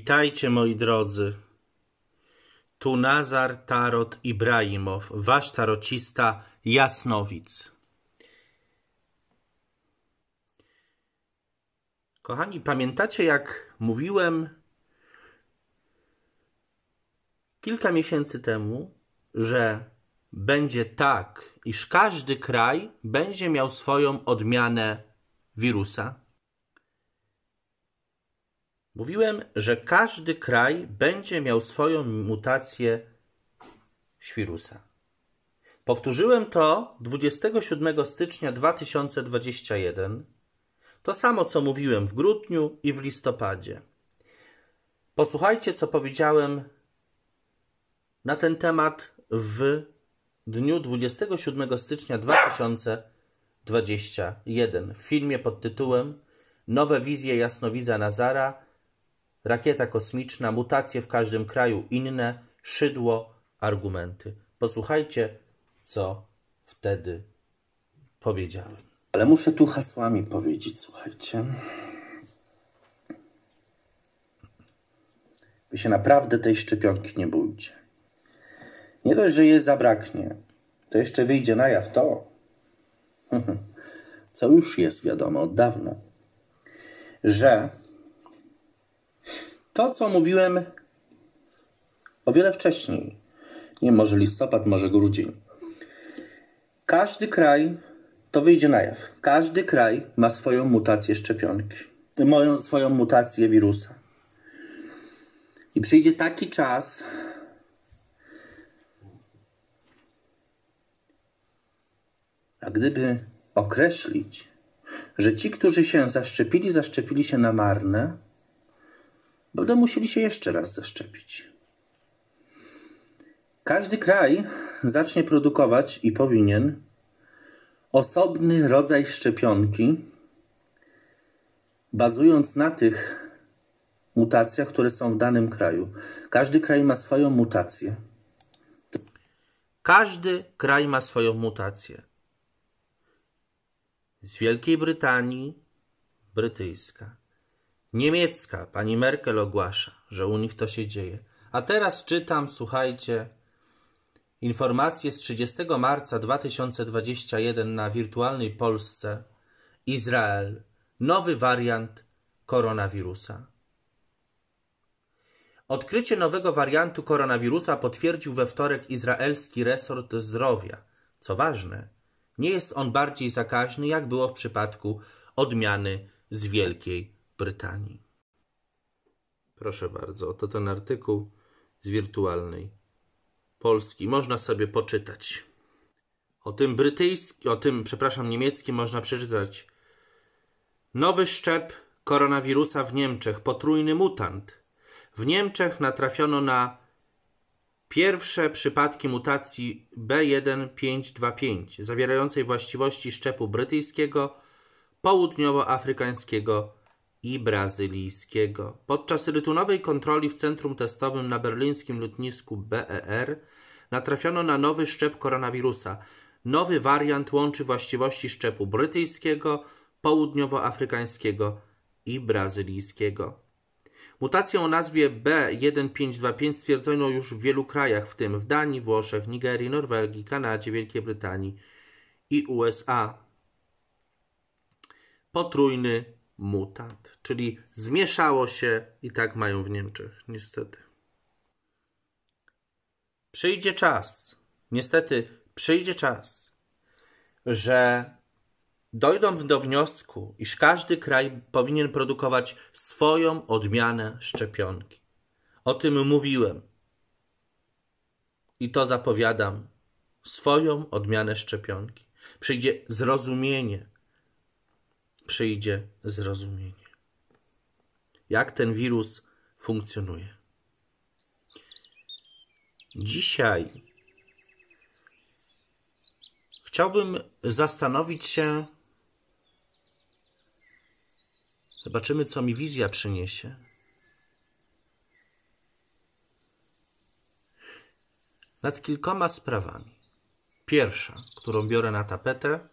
Witajcie moi drodzy. Tu Nazar Tarot Ibrahimow, wasz tarocista Jasnowic. Kochani, pamiętacie jak mówiłem kilka miesięcy temu, że będzie tak, iż każdy kraj będzie miał swoją odmianę wirusa? Mówiłem, że każdy kraj będzie miał swoją mutację wirusa. Powtórzyłem to 27 stycznia 2021. To samo, co mówiłem w grudniu i w listopadzie. Posłuchajcie, co powiedziałem na ten temat w dniu 27 stycznia 2021 w filmie pod tytułem Nowe wizje jasnowidza Nazara, rakieta kosmiczna, mutacje w każdym kraju inne, szydło, argumenty. Posłuchajcie, co wtedy powiedziałem. Ale muszę tu hasłami powiedzieć, słuchajcie. Wy się naprawdę tej szczepionki nie bójcie. Nie dość, że jej zabraknie, to jeszcze wyjdzie na jaw to, co już jest wiadomo od dawna, że to, co mówiłem o wiele wcześniej, nie wiem, może listopad, może grudzień, każdy kraj, to wyjdzie na jaw, każdy kraj ma swoją mutację szczepionki, swoją mutację wirusa. I przyjdzie taki czas, a gdyby określić, że ci, którzy się zaszczepili się na marne, będą musieli się jeszcze raz zaszczepić. Każdy kraj zacznie produkować i powinien osobny rodzaj szczepionki, bazując na tych mutacjach, które są w danym kraju. Każdy kraj ma swoją mutację. Każdy kraj ma swoją mutację. Z Wielkiej Brytanii brytyjska. Niemiecka, pani Merkel ogłasza, że u nich to się dzieje. A teraz czytam, słuchajcie, informacje z 30 marca 2021 na wirtualnej Polsce. Izrael. Nowy wariant koronawirusa. Odkrycie nowego wariantu koronawirusa potwierdził we wtorek izraelski resort zdrowia. Co ważne, nie jest on bardziej zakaźny, jak było w przypadku odmiany z Wielkiej Brytanii. Proszę bardzo, oto ten artykuł z wirtualnej Polski. Można sobie poczytać. O tym niemieckim można przeczytać. Nowy szczep koronawirusa w Niemczech. Potrójny mutant. W Niemczech natrafiono na pierwsze przypadki mutacji B1525, zawierającej właściwości szczepu brytyjskiego, południowoafrykańskiego i brazylijskiego. Podczas rutynowej kontroli w centrum testowym na berlińskim lotnisku BER natrafiono na nowy szczep koronawirusa. Nowy wariant łączy właściwości szczepu brytyjskiego, południowoafrykańskiego i brazylijskiego. Mutację o nazwie B1525 stwierdzono już w wielu krajach, w tym w Danii, Włoszech, Nigerii, Norwegii, Kanadzie, Wielkiej Brytanii i USA. Potrójny mutant, czyli zmieszało się i tak mają w Niemczech, niestety. Przyjdzie czas, niestety przyjdzie czas, że dojdą do wniosku, iż każdy kraj powinien produkować swoją odmianę szczepionki. O tym mówiłem i to zapowiadam. Swoją odmianę szczepionki. Przyjdzie zrozumienie. Przyjdzie zrozumienie. Jak ten wirus funkcjonuje. Dzisiaj chciałbym zastanowić się. Zobaczymy, co mi wizja przyniesie. Nad kilkoma sprawami. Pierwsza, którą biorę na tapetę,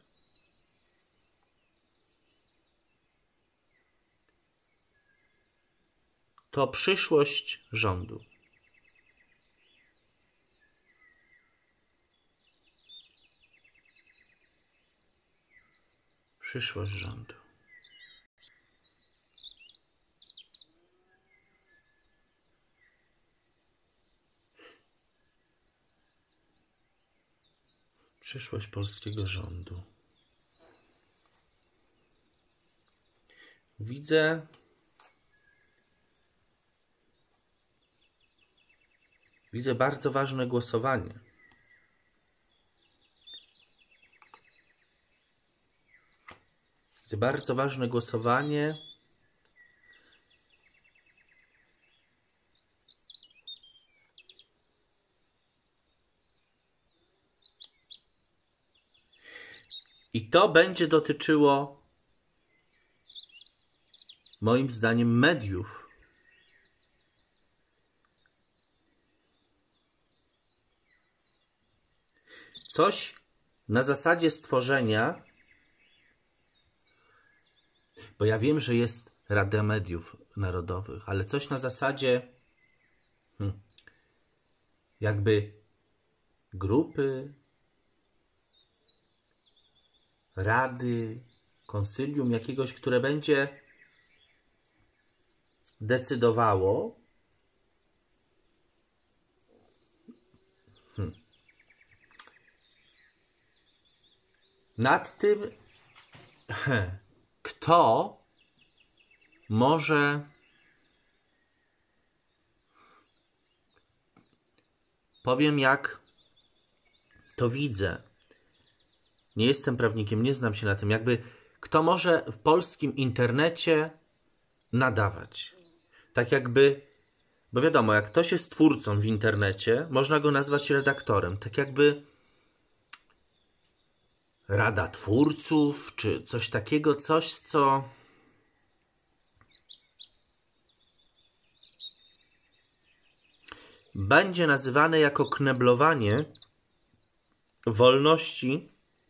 to przyszłość rządu. Przyszłość rządu. Przyszłość polskiego rządu. Widzę bardzo ważne głosowanie. Widzę bardzo ważne głosowanie. I to będzie dotyczyło, moim zdaniem, mediów. Coś na zasadzie stworzenia, bo ja wiem, że jest Rada Mediów Narodowych, ale coś na zasadzie jakby grupy, rady, konsylium jakiegoś, które będzie decydowało nad tym, kto może, powiem jak to widzę. Nie jestem prawnikiem, nie znam się na tym. Jakby kto może w polskim internecie nadawać. Tak jakby, bo wiadomo, jak ktoś jest twórcą w internecie, można go nazwać redaktorem. Tak jakby Rada Twórców, czy coś takiego, coś, co będzie nazywane jako kneblowanie wolności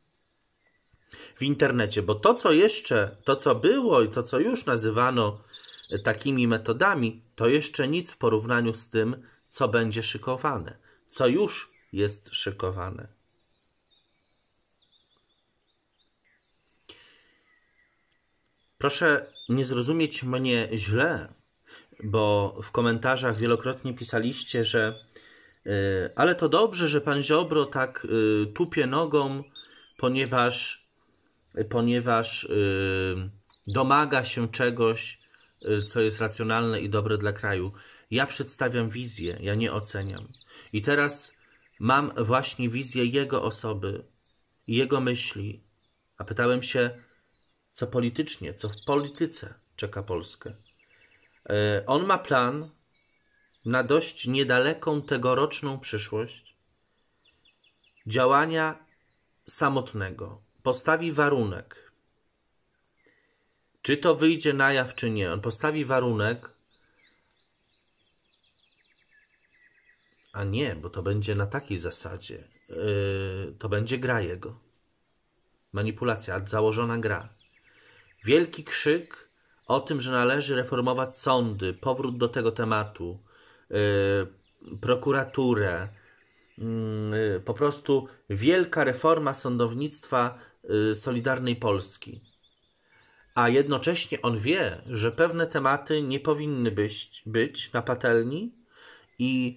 w internecie. Bo to, co jeszcze, to, co było i to, co już nazywano takimi metodami, to jeszcze nic w porównaniu z tym, co będzie szykowane, co już jest szykowane. Proszę nie zrozumieć mnie źle, bo w komentarzach wielokrotnie pisaliście, że ale to dobrze, że pan Ziobro tak tupie nogą, ponieważ domaga się czegoś, co jest racjonalne i dobre dla kraju. Ja przedstawiam wizję, ja nie oceniam. I teraz mam właśnie wizję jego osoby i jego myśli. A pytałem się, co politycznie, co w polityce czeka Polskę. On ma plan na dość niedaleką tegoroczną przyszłość działania samotnego. Postawi warunek. Czy to wyjdzie na jaw, czy nie. On postawi warunek, a nie, bo to będzie na takiej zasadzie. To będzie gra jego. Manipulacja, założona gra. Wielki krzyk o tym, że należy reformować sądy, powrót do tego tematu, prokuraturę, po prostu wielka reforma sądownictwa Solidarnej Polski. A jednocześnie on wie, że pewne tematy nie powinny być na patelni i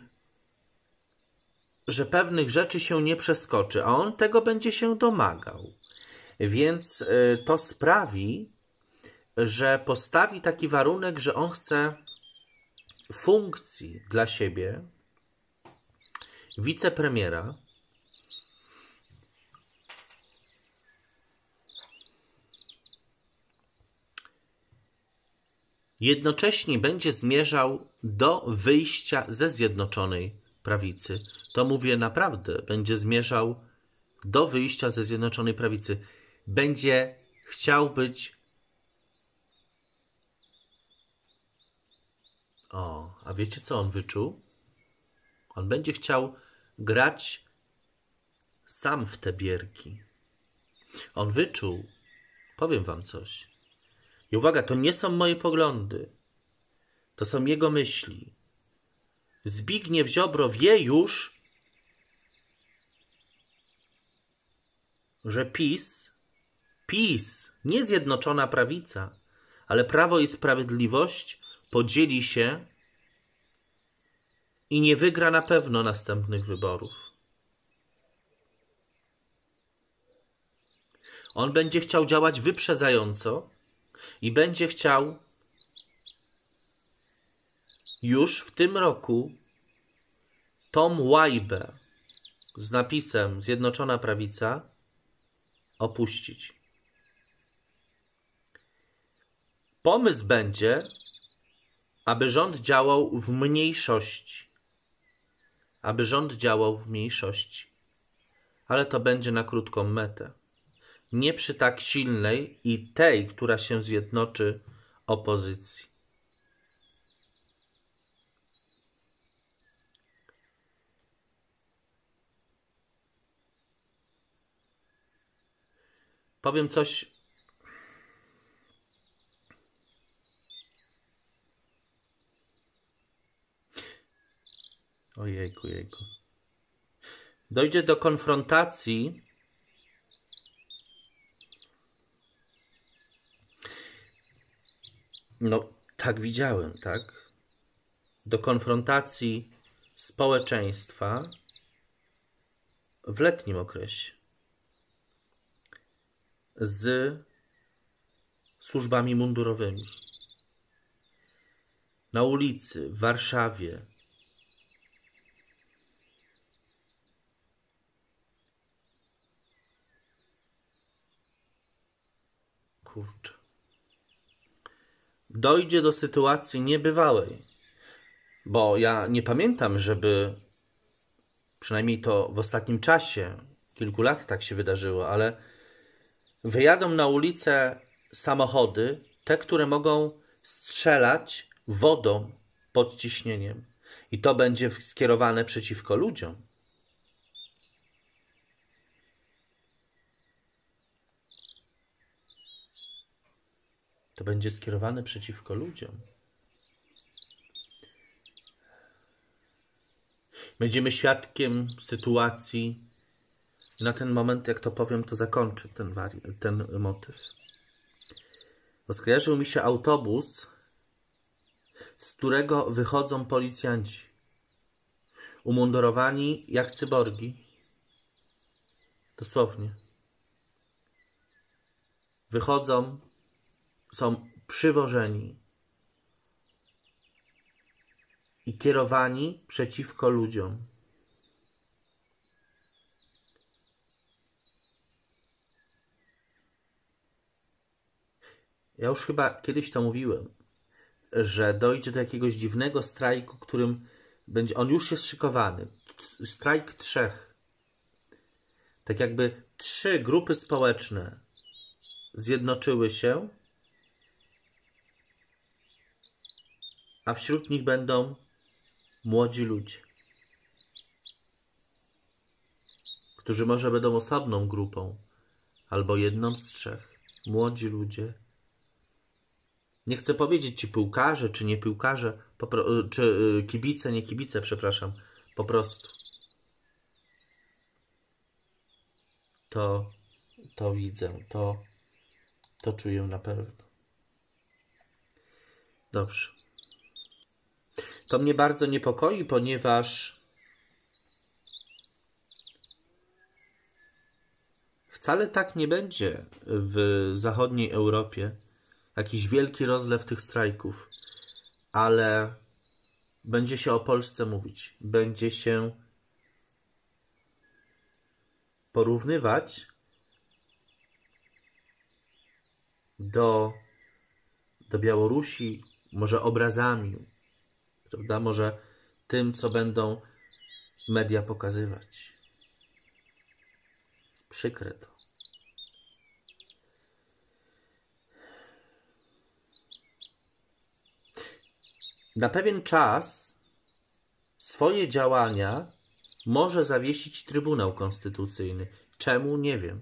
że pewnych rzeczy się nie przeskoczy, a on tego będzie się domagał. Więc to sprawi, że postawi taki warunek, że on chce funkcji dla siebie wicepremiera, jednocześnie będzie zmierzał do wyjścia ze Zjednoczonej Prawicy. To mówię naprawdę, będzie zmierzał do wyjścia ze Zjednoczonej Prawicy. Będzie chciał być... A wiecie co on wyczuł? On będzie chciał grać sam w te bierki. On wyczuł, powiem wam coś. I uwaga, to nie są moje poglądy. To są jego myśli. Zbigniew Ziobro wie już, że PiS, nie Zjednoczona Prawica, ale Prawo i Sprawiedliwość podzieli się i nie wygra na pewno następnych wyborów. On będzie chciał działać wyprzedzająco i będzie chciał już w tym roku tą łajbę z napisem Zjednoczona Prawica opuścić. Pomysł będzie, aby rząd działał w mniejszości. Ale to będzie na krótką metę. Nie przy tak silnej i tej, która się zjednoczy, opozycji. Powiem coś. Ojejku. Dojdzie do konfrontacji tak widziałem, tak? Do konfrontacji społeczeństwa w letnim okresie z służbami mundurowymi. Na ulicy, w Warszawie. Kurczę. Dojdzie do sytuacji niebywałej, bo ja nie pamiętam, żeby przynajmniej to w ostatnim czasie, kilku lat tak się wydarzyło, ale wyjadą na ulicę samochody, te, które mogą strzelać wodą pod ciśnieniem. I to będzie skierowane przeciwko ludziom. To będzie skierowane przeciwko ludziom. Będziemy świadkiem sytuacji. Na ten moment, jak to powiem, to zakończę ten motyw. Bo skojarzył mi się autobus, z którego wychodzą policjanci. Umundurowani jak cyborgi. Dosłownie. Wychodzą, są przywożeni i kierowani przeciwko ludziom. Ja już chyba kiedyś to mówiłem, że dojdzie do jakiegoś dziwnego strajku, którym będzie, on już jest szykowany. Strajk 3. Tak jakby 3 grupy społeczne zjednoczyły się, a wśród nich będą młodzi ludzie, którzy może będą osobną grupą, albo jedną z 3. Młodzi ludzie. Nie chcę powiedzieć, ci piłkarze, czy nie piłkarze, czy kibice, nie kibice, przepraszam, po prostu. To widzę, to czuję na pewno. Dobrze. To mnie bardzo niepokoi, ponieważ wcale tak nie będzie w zachodniej Europie. Jakiś wielki rozlew tych strajków, ale będzie się o Polsce mówić. Będzie się porównywać do Białorusi, może obrazami, prawda? Może tym, co będą media pokazywać. Przykre to. Na pewien czas swoje działania może zawiesić Trybunał Konstytucyjny. Czemu? Nie wiem.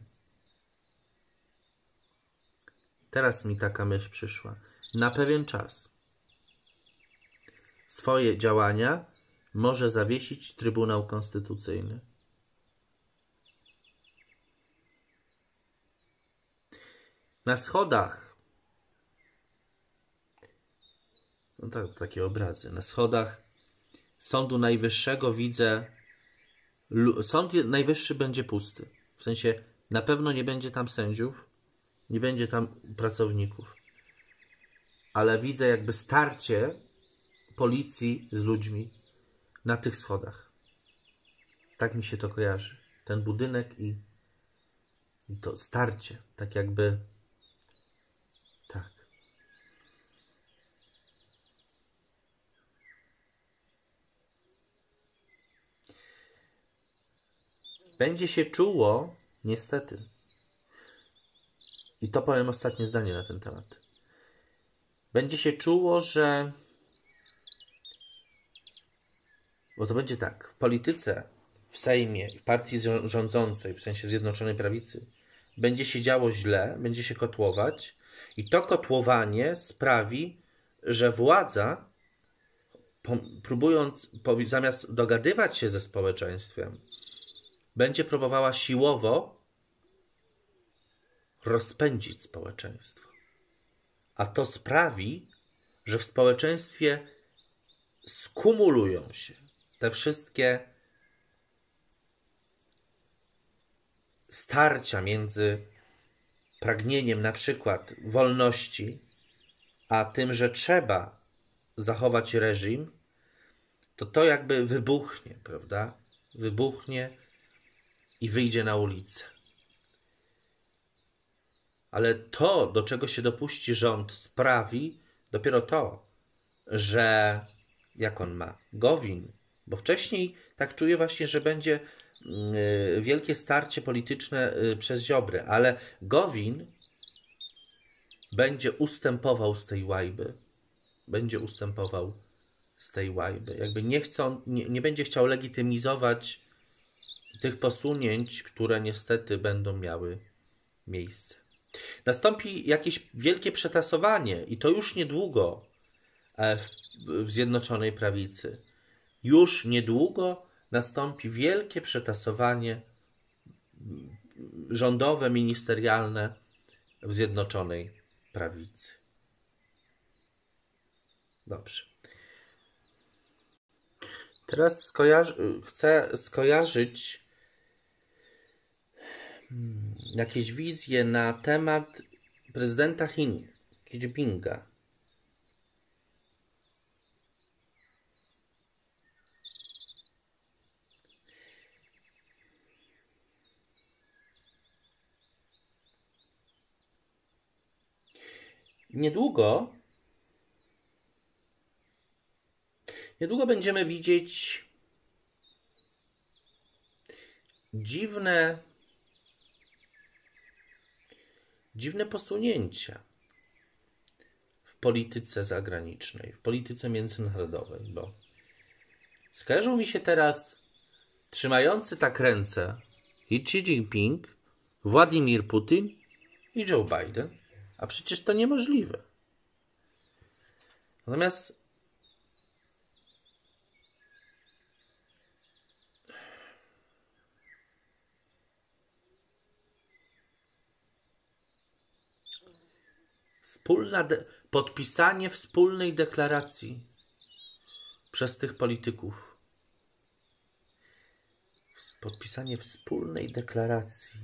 Teraz mi taka myśl przyszła. Na pewien czas. swoje działania może zawiesić Trybunał Konstytucyjny. Na schodach, no tak, takie obrazy, na schodach Sądu Najwyższego widzę, Sąd Najwyższy będzie pusty. W sensie na pewno nie będzie tam sędziów, nie będzie tam pracowników. Ale widzę jakby starcie policji z ludźmi na tych schodach. Tak mi się to kojarzy. Ten budynek i to starcie. Tak jakby... Tak. Będzie się czuło, niestety, i to powiem ostatnie zdanie na ten temat, będzie się czuło, że... Bo to będzie tak, w polityce, w Sejmie, w partii rządzącej, w sensie Zjednoczonej Prawicy, będzie się działo źle, będzie się kotłować i to kotłowanie sprawi, że władza, próbując, zamiast dogadywać się ze społeczeństwem, będzie próbowała siłowo rozpędzić społeczeństwo. A to sprawi, że w społeczeństwie skumulują się te wszystkie starcia między pragnieniem na przykład wolności, a tym, że trzeba zachować reżim, to jakby wybuchnie, prawda? Wybuchnie i wyjdzie na ulicę. Ale to, do czego się dopuści rząd, sprawi dopiero to, że jak on ma? Gowin. Bo wcześniej tak czuję właśnie, że będzie wielkie starcie polityczne przez Ziobrę, ale Gowin będzie ustępował z tej łajby. Będzie ustępował z tej łajby. Jakby nie będzie chciał legitymizować tych posunięć, które niestety będą miały miejsce. Nastąpi jakieś wielkie przetasowanie i to już niedługo w Zjednoczonej Prawicy. Już niedługo nastąpi wielkie przetasowanie rządowe, ministerialne w Zjednoczonej Prawicy. Dobrze. Teraz chcę skojarzyć jakieś wizje na temat prezydenta Chin, Xi Jinpinga. Niedługo będziemy widzieć dziwne posunięcia w polityce zagranicznej, w polityce międzynarodowej, bo skojarzył mi się teraz trzymający tak ręce Xi Jinping, Władimir Putin i Joe Biden, a przecież to niemożliwe. Natomiast podpisanie wspólnej deklaracji przez tych polityków. Podpisanie wspólnej deklaracji.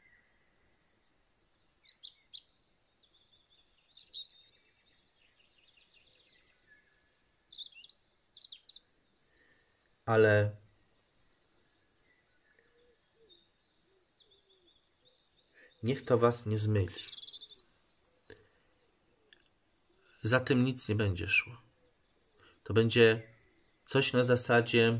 Ale niech to was nie zmyli. Za tym nic nie będzie szło. To będzie coś na zasadzie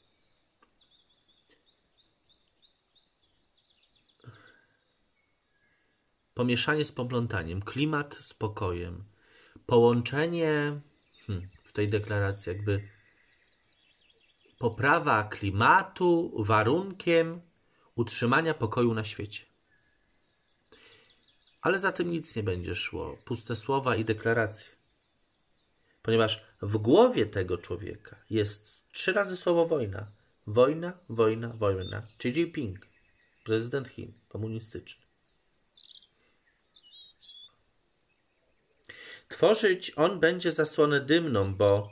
pomieszanie z poplątaniem, klimat z pokojem, połączenie w tej deklaracji jakby poprawa klimatu warunkiem utrzymania pokoju na świecie. Ale za tym nic nie będzie szło. Puste słowa i deklaracje. Ponieważ w głowie tego człowieka jest 3 razy słowo wojna. Wojna, wojna, wojna. Xi Jinping, prezydent Chin, komunistyczny. Tworzyć on będzie zasłonę dymną, bo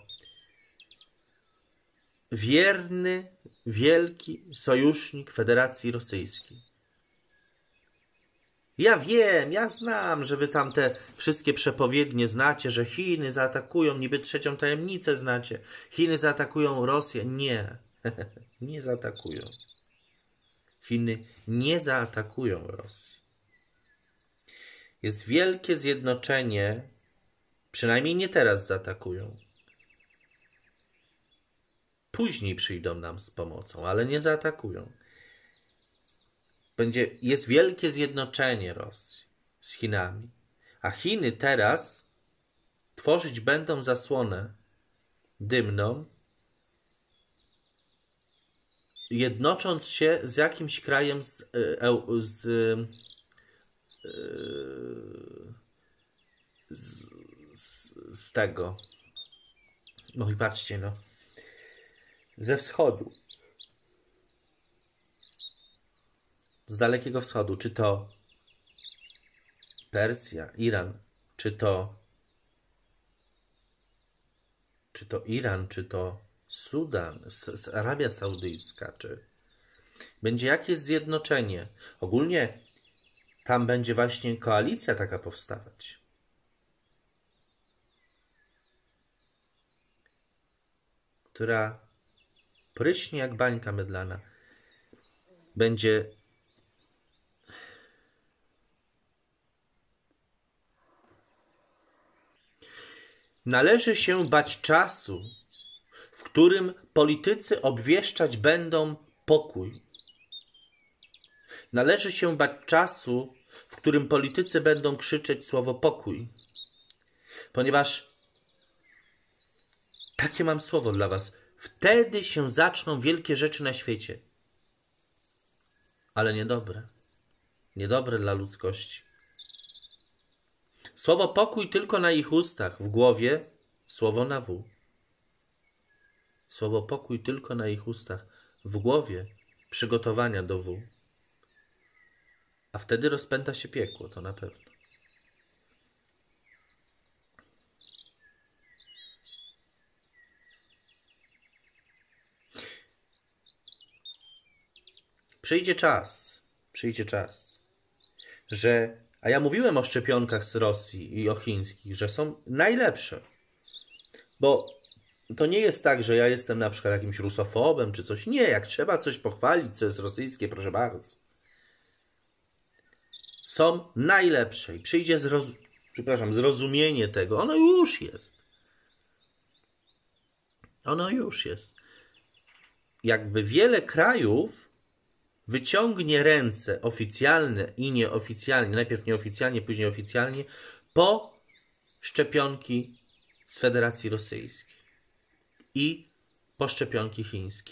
wierny, wielki sojusznik Federacji Rosyjskiej. Ja wiem, ja znam, że wy tam te wszystkie przepowiednie znacie, że Chiny zaatakują, niby trzecią tajemnicę znacie. Chiny zaatakują Rosję. Nie, nie zaatakują. Chiny nie zaatakują Rosji. Jest wielkie zjednoczenie, przynajmniej nie teraz zaatakują. Później przyjdą nam z pomocą, ale nie zaatakują. Jest wielkie zjednoczenie Rosji z Chinami. A Chiny teraz tworzyć będą zasłonę dymną, jednocząc się z jakimś krajem z tego. No i patrzcie, no. Ze wschodu. Z Dalekiego Wschodu. Czy to Persja, Iran, czy to Iran, czy to Sudan, Arabia Saudyjska, czy będzie jakieś zjednoczenie. Ogólnie tam będzie właśnie koalicja taka powstawać. Która pryśnie jak bańka mydlana. Będzie należy się bać czasu, w którym politycy obwieszczać będą pokój. Należy się bać czasu, w którym politycy będą krzyczeć słowo pokój. Ponieważ takie mam słowo dla was. Wtedy się zaczną wielkie rzeczy na świecie. Ale niedobre. Niedobre dla ludzkości. Słowo pokój tylko na ich ustach, w głowie słowo na W. Słowo pokój tylko na ich ustach, w głowie przygotowania do W. A wtedy rozpęta się piekło, to na pewno. Przyjdzie czas, że... A ja mówiłem o szczepionkach z Rosji i o chińskich, że są najlepsze. Bo to nie jest tak, że ja jestem na przykład jakimś rusofobem czy coś. Nie, jak trzeba coś pochwalić, co jest rosyjskie, proszę bardzo. Są najlepsze i przyjdzie zrozumienie tego. Ono już jest. Ono już jest. Jakby wiele krajów wyciągnie ręce oficjalne i nieoficjalnie, najpierw nieoficjalnie, później oficjalnie, po szczepionki z Federacji Rosyjskiej i po szczepionki chińskie.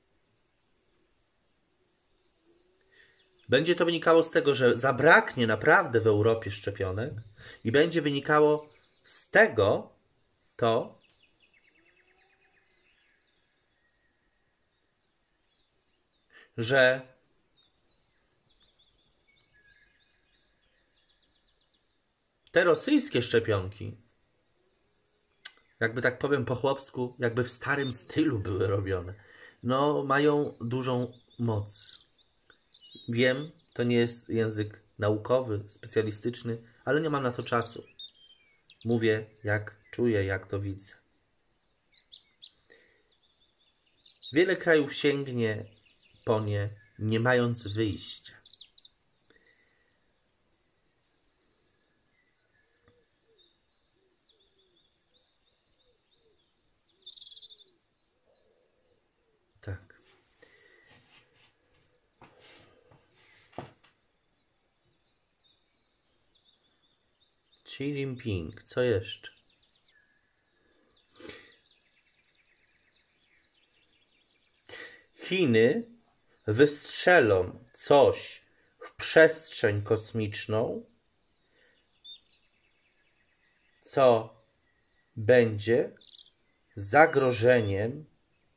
Będzie to wynikało z tego, że zabraknie naprawdę w Europie szczepionek i będzie wynikało z tego to, że te rosyjskie szczepionki, jakby tak powiem po chłopsku, jakby w starym stylu były robione, no mają dużą moc. Wiem, to nie jest język naukowy, specjalistyczny, ale nie mam na to czasu. Mówię, jak czuję, jak to widzę. Wiele krajów sięgnie po nie, nie mając wyjścia. Tak. Xi Jinping, co jeszcze? Chiny wystrzelą coś w przestrzeń kosmiczną, co będzie zagrożeniem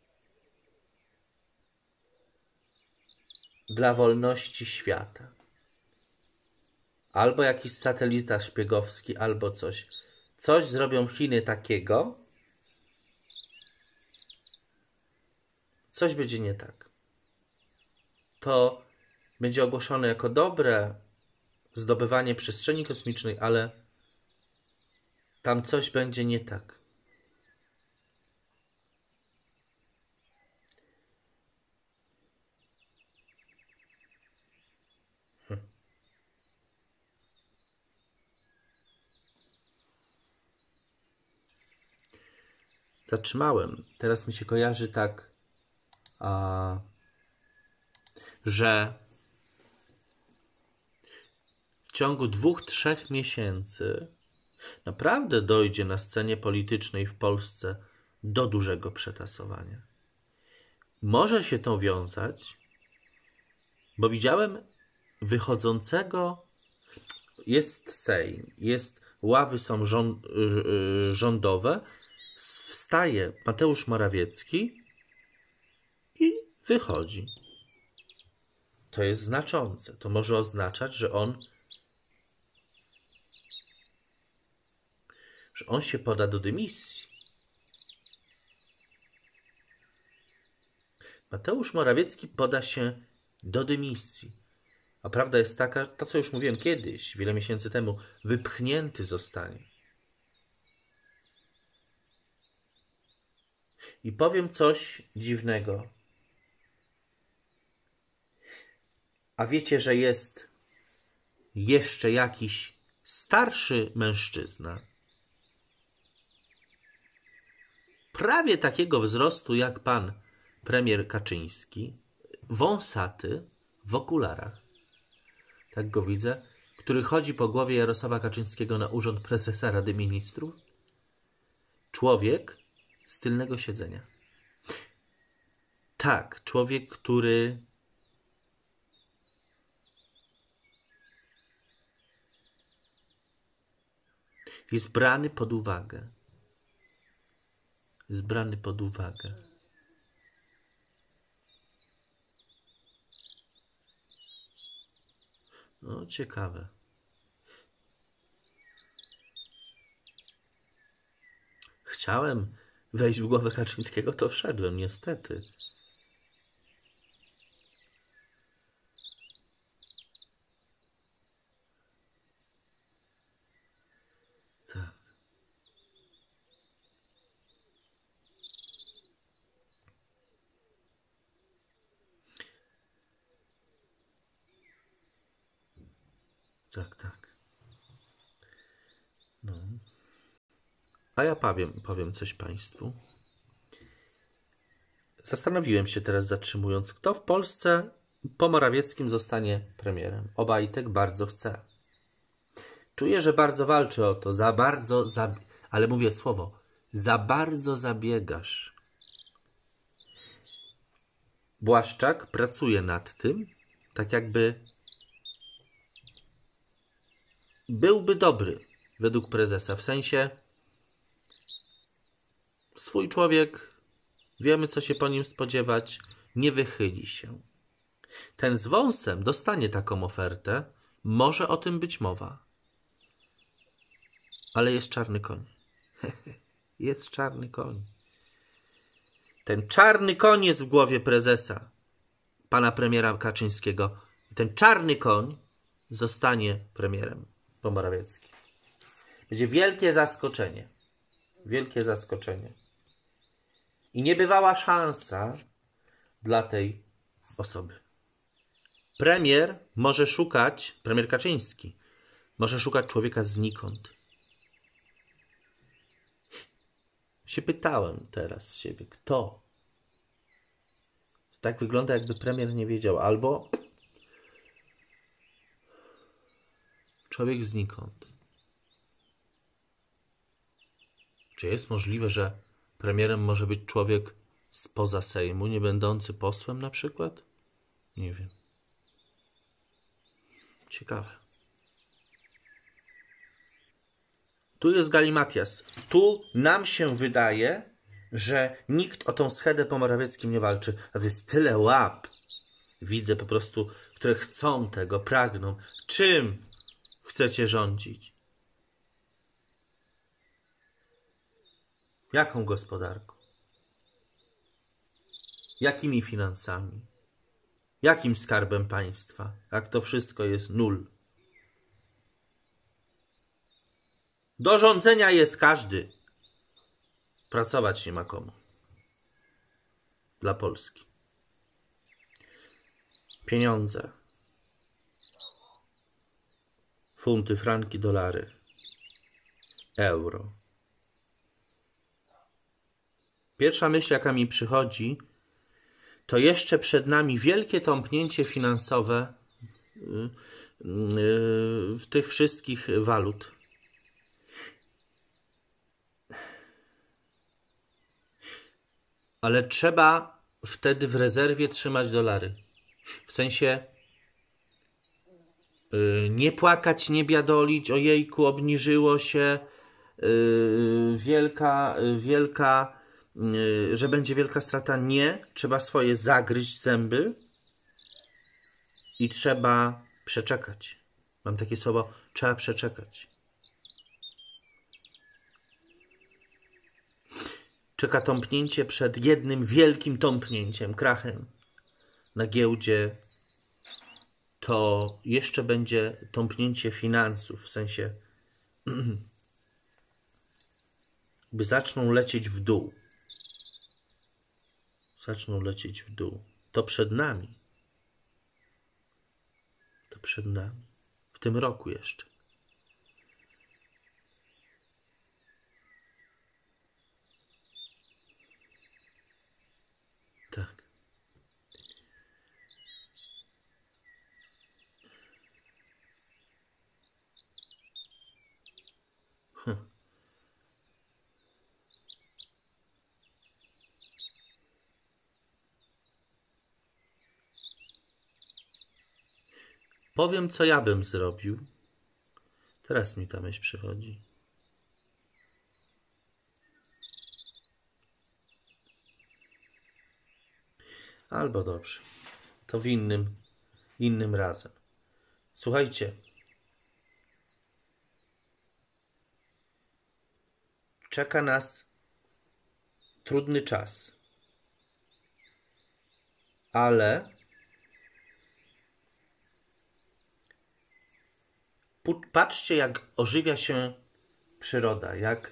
dla wolności świata. Albo jakiś satelita szpiegowski, albo coś. Coś zrobią Chiny takiego, coś będzie nie tak. To będzie ogłoszone jako dobre zdobywanie przestrzeni kosmicznej, ale tam coś będzie nie tak. Zatrzymałem. Teraz mi się kojarzy tak, że w ciągu 2-3 miesięcy naprawdę dojdzie na scenie politycznej w Polsce do dużego przetasowania. Może się to wiązać, bo widziałem wychodzącego, jest Sejm, ławy są rządowe, wstaje Mateusz Morawiecki i wychodzi. To jest znaczące. To może oznaczać, że on się poda do dymisji. Mateusz Morawiecki poda się do dymisji. A prawda jest taka, to co już mówiłem kiedyś, wiele miesięcy temu, wypchnięty zostanie. I powiem coś dziwnego. A wiecie, że jest jeszcze jakiś starszy mężczyzna, prawie takiego wzrostu jak pan premier Kaczyński, wąsaty, w okularach, tak go widzę, który chodzi po głowie Jarosława Kaczyńskiego na urząd prezesa Rady Ministrów. Człowiek z tylnego siedzenia. Tak, człowiek, który jest brany pod uwagę. Jest brany pod uwagę. No, ciekawe. Chciałem wejść w głowę Kaczyńskiego, to wszedłem, niestety. Tak. Tak. No. A ja powiem coś Państwu. Zastanowiłem się teraz, zatrzymując, kto w Polsce po Morawieckim zostanie premierem. Obajtek bardzo chce. Czuję, że bardzo walczy o to, ale mówię słowo, za bardzo zabiegasz. Błaszczak pracuje nad tym, tak jakby byłby dobry według prezesa, w sensie swój człowiek, wiemy co się po nim spodziewać, nie wychyli się. Ten z wąsem dostanie taką ofertę, może o tym być mowa. Ale jest czarny koń. Jest czarny koń. Ten czarny koń jest w głowie prezesa, pana premiera Kaczyńskiego. Ten czarny koń zostanie premierem po Morawieckim. Będzie wielkie zaskoczenie. Wielkie zaskoczenie. I niebywała szansa dla tej osoby. Premier Kaczyński, może szukać człowieka znikąd. Się pytałem teraz z siebie, kto? Tak wygląda, jakby premier nie wiedział. Albo człowiek znikąd. Czy jest możliwe, że premierem może być człowiek spoza Sejmu, nie będący posłem na przykład? Nie wiem. Ciekawe. Tu jest galimatias. Tu nam się wydaje, że nikt o tą schedę po Morawieckim nie walczy. A to jest tyle łap. Widzę po prostu, które chcą tego, pragną. Czym chcecie rządzić? Jaką gospodarką? Jakimi finansami? Jakim skarbem państwa? Jak to wszystko jest nul. Do rządzenia jest każdy. Pracować nie ma komu. Dla Polski. Pieniądze. Funty, franki, dolary. Euro. Pierwsza myśl, jaka mi przychodzi, to jeszcze przed nami wielkie tąpnięcie finansowe w tych wszystkich walut. Ale trzeba wtedy w rezerwie trzymać dolary. W sensie nie płakać, nie biadolić, ojejku, obniżyło się, że będzie wielka strata. Nie, trzeba swoje zagryźć zęby i trzeba przeczekać. Mam takie słowo, trzeba przeczekać. Czeka tąpnięcie przed jednym wielkim tąpnięciem, krachem na giełdzie. To jeszcze będzie tąpnięcie finansów, w sensie by zaczną lecieć w dół. Zaczną lecieć w dół. To przed nami. To przed nami. W tym roku jeszcze. Tak. Powiem, co ja bym zrobił. Teraz mi ta myśl przychodzi. Albo dobrze. To w innym razem. Słuchajcie. Czeka nas trudny czas. Ale patrzcie, jak ożywia się przyroda, jak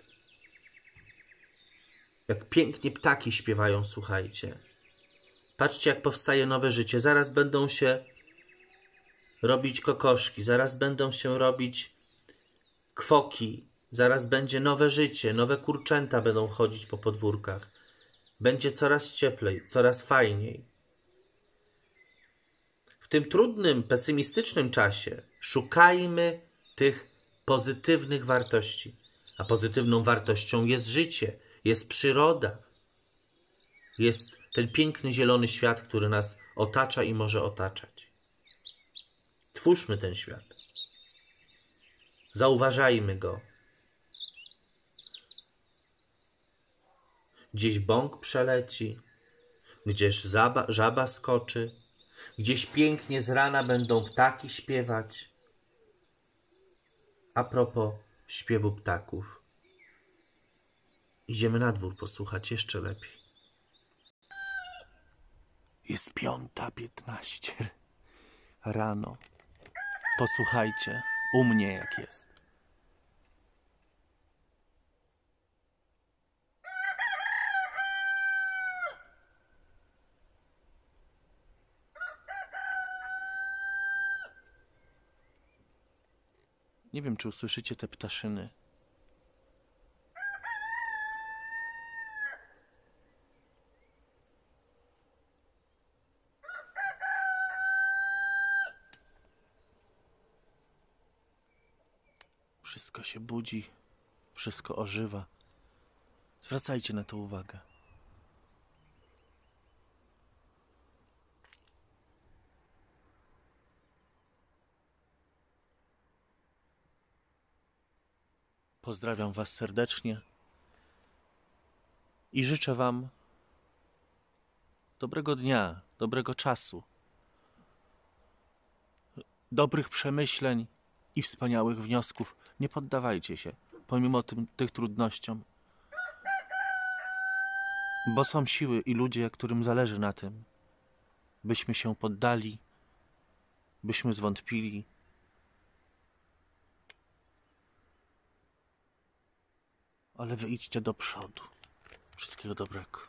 pięknie ptaki śpiewają, słuchajcie. Patrzcie, jak powstaje nowe życie. Zaraz będą się robić kokoszki, zaraz będą się robić kwoki, zaraz będzie nowe życie, nowe kurczęta będą chodzić po podwórkach. Będzie coraz cieplej, coraz fajniej. W tym trudnym, pesymistycznym czasie szukajmy tych pozytywnych wartości. A pozytywną wartością jest życie, jest przyroda, jest ten piękny, zielony świat, który nas otacza i może otaczać. Twórzmy ten świat. Zauważajmy go. Gdzieś bąk przeleci, gdzieś żaba skoczy, gdzieś pięknie z rana będą ptaki śpiewać. A propos śpiewu ptaków. Idziemy na dwór posłuchać jeszcze lepiej. Jest 5:15 rano. Posłuchajcie u mnie, jak jest. Nie wiem, czy usłyszycie te ptaszyny. Wszystko się budzi, wszystko ożywa. Zwracajcie na to uwagę. Pozdrawiam Was serdecznie i życzę Wam dobrego dnia, dobrego czasu, dobrych przemyśleń i wspaniałych wniosków. Nie poddawajcie się, pomimo tych trudnościom, bo są siły i ludzie, którym zależy na tym, byśmy się poddali, byśmy zwątpili. Ale wy idźcie do przodu. Wszystkiego dobrego.